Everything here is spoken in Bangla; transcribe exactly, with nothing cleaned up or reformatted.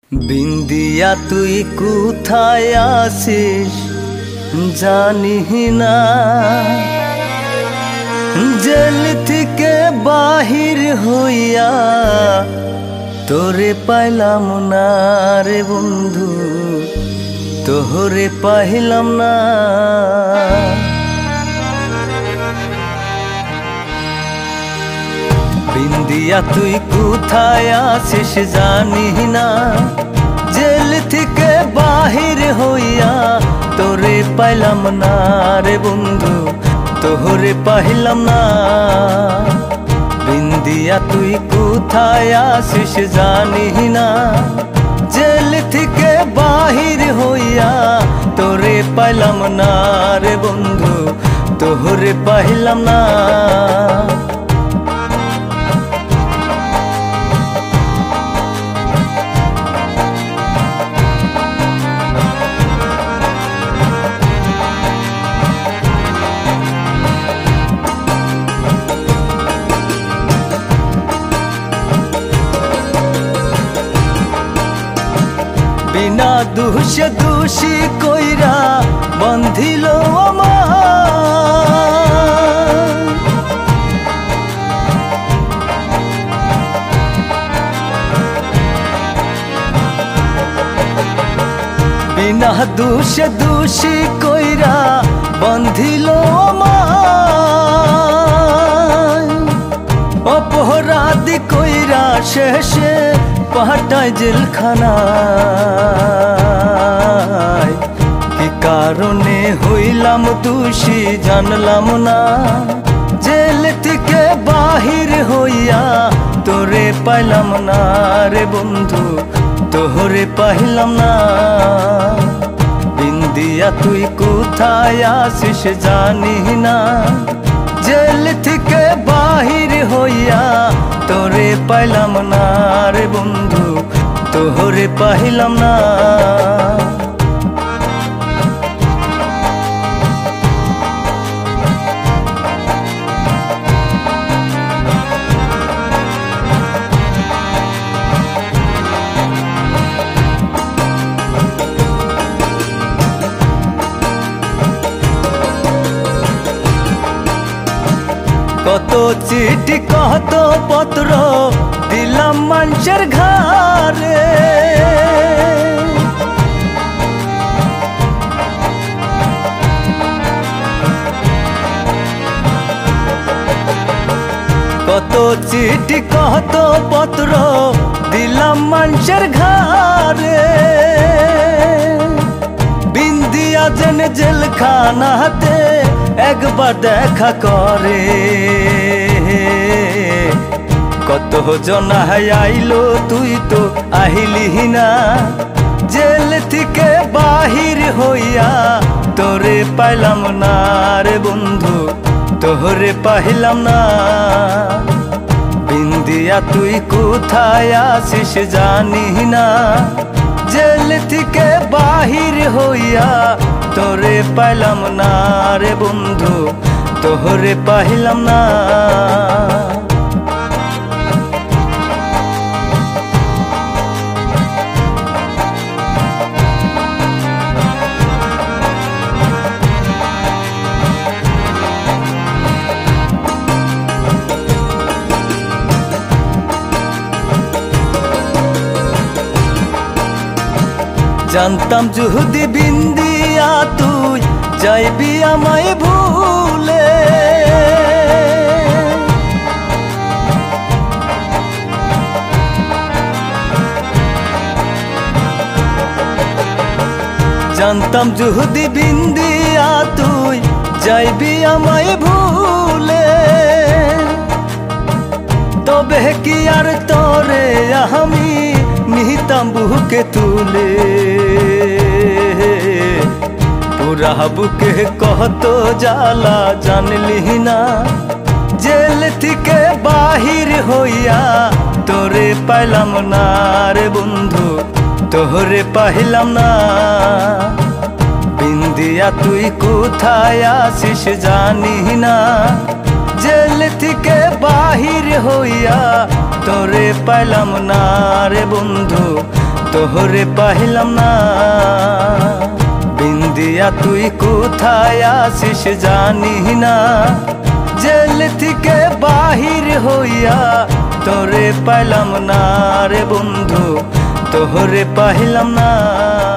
बिंदिया तुई कोथाय आছিস জানি না, জেল থেকে বাহির হইয়া তোরে পাইলাম না রে বন্ধু, তোরে পাইলাম না। বিন্দিয়া তুই কোথায় আছিস জানি না, জেল থেকে বাহির হইয়া তোরে পাইলাম না রে বন্ধু, তোরে পাইলাম না। বিন্দিয়া তুই কোথায় আছিস জানি না, জেল থেকে বাহির হইয়া তোরে পাইলাম না রে বন্ধু, তোরে পাইলাম না। बिना दोष दोषी कइरा बंधिल आमार, बिना दोष दोषी कइरा बंधिल आमार, अपराध कइरा शेषे पाटाय जेलखानाय। कि कारणे हইলাম দোষী জানলাম না, জেল থেকে বাহির হইয়া তোরে পাইলাম না রে বন্ধু, তোরে পাইলাম না। বিন্দিয়া তুই কোথায় আছিস জানি না, জেল থেকে বাহির হইয়া তোরে পাইলাম না রে বন্ধু, তোরে পাইলাম না। কত চিঠি কত পত্র দিলাম মানুষের ঘরে, কত চিঠি কত পত্র দিলাম মানুষের ঘরে। বিন্দিয়া যেন জেলখানাতে একবার দেখা করে, কত জনা আইলো তুই তো আহিলি না, জেল থেকে বাহির হইয়া তোরে পাইলাম না রে বন্ধু, তোরে পাইলাম না। বিন্দিয়া তুই কোথায় আছিস জানি না, জেল থেকে বাহির হইয়া তোরে পাইলাম না রে বন্ধু, তোরে পাইলাম না। জানতাম যদি বিন্দিয়া তুই যাইবি আমায় ভুলে, জানতাম যদি বিন্দিয়া তুই যাইবি আমায় ভুলে, তবে কি আর তোরে আমি নিতাম বুকে তুলে। পুরা বুকে কত জ্বালা জানলি না, জেল থেকে বাহির হইয়া তোরে পাইলাম না রে বন্ধু, তোরে পাইলাম না। বিন্দিয়া তুই কোথায় আছিস জানি না, জেল থেকে বাহির হইয়া তোরে পাইলাম না রে বন্ধু, তোহরে পাইলাম না। বিন্দিয়া তুই কোথায় আসিস জানি না, জেল থেকে বাহির হইয়া তোরে পাইলাম না রে বন্ধু, তোহরে পাইলাম না।